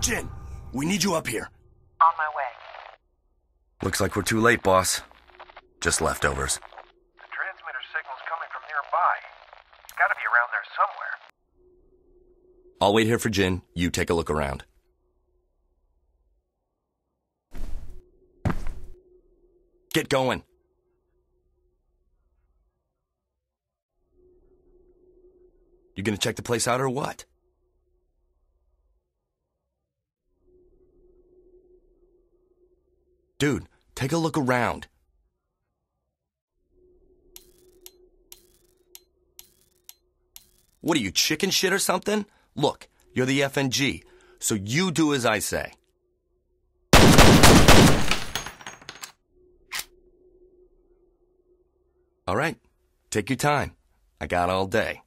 Jin, we need you up here. On my way. Looks like we're too late, boss. Just leftovers. The transmitter signal's coming from nearby. It's gotta be around there somewhere. I'll wait here for Jin. You take a look around. Get going. You gonna check the place out or what? Dude, take a look around. What are you, chicken shit or something? Look, you're the FNG, so you do as I say. All right, take your time. I got all day.